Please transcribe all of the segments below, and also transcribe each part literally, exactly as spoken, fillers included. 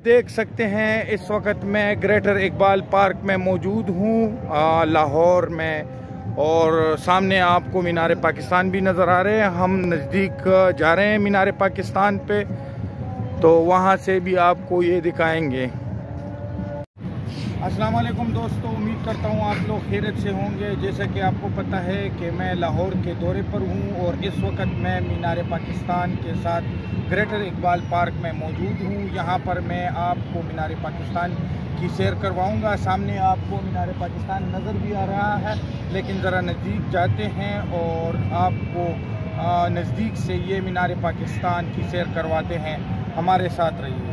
देख सकते हैं इस वक्त मैं ग्रेटर इकबाल पार्क में मौजूद हूँ लाहौर में, और सामने आपको मीनार पाकिस्तान भी नज़र आ रहे हैं। हम नज़दीक जा रहे हैं मीनार पाकिस्तान पे, तो वहाँ से भी आपको ये दिखाएंगे। अस्सलाम वालेकुम दोस्तों, उम्मीद करता हूँ आप लोग खैरियत से होंगे। जैसा कि आपको पता है कि मैं लाहौर के दौरे पर हूँ और इस वक्त मैं मीनार पाकिस्तान के साथ ग्रेटर इकबाल पार्क में मौजूद हूँ। यहाँ पर मैं आपको मीनार पाकिस्तान की सैर करवाऊँगा। सामने आपको मीनार पाकिस्तान नज़र भी आ रहा है, लेकिन ज़रा नज़दीक जाते हैं और आपको नज़दीक से ये मीनार पाकिस्तान की सैर करवाते हैं। हमारे साथ रहिए।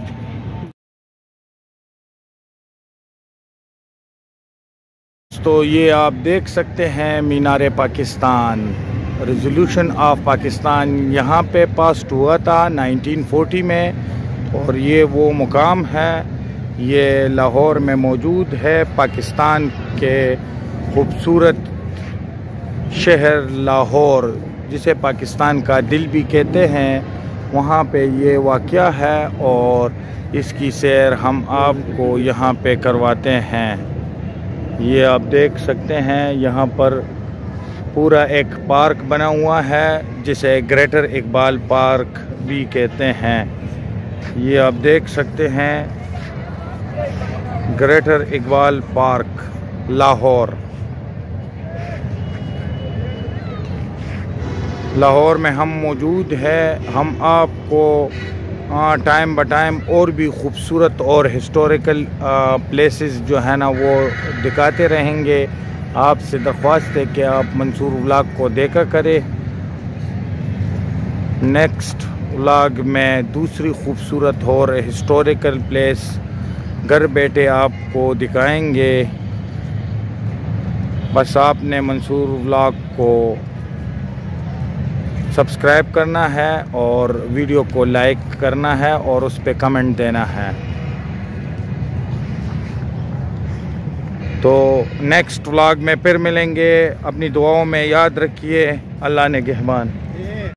तो ये आप देख सकते हैं मीनार पाकिस्तान, रेजोल्यूशन ऑफ पाकिस्तान यहाँ पे पास हुआ था नाइनटीन फोर्टी में, और ये वो मुकाम है, ये लाहौर में मौजूद है। पाकिस्तान के खूबसूरत शहर लाहौर, जिसे पाकिस्तान का दिल भी कहते हैं, वहाँ पे ये वाक़या है और इसकी सैर हम आपको यहाँ पे करवाते हैं। ये आप देख सकते हैं यहाँ पर पूरा एक पार्क बना हुआ है, जिसे ग्रेटर इकबाल पार्क भी कहते हैं। ये आप देख सकते हैं ग्रेटर इकबाल पार्क लाहौर। लाहौर में हम मौजूद है। हम आपको टाइम ब टाइम और भी खूबसूरत और हिस्टोरिकल प्लेसेस जो है ना वो दिखाते रहेंगे। आपसे दरख्वास्त है कि आप मंसूर व्लॉग को देखा करें। नेक्स्ट व्लॉग में दूसरी खूबसूरत और हिस्टोरिकल प्लेस घर बैठे आपको दिखाएंगे। बस आपने मंसूर व्लॉग को सब्सक्राइब करना है और वीडियो को लाइक करना है और उस पर कमेंट देना है। तो नेक्स्ट व्लॉग में फिर मिलेंगे। अपनी दुआओं में याद रखिए। अल्लाह ने निगहबान।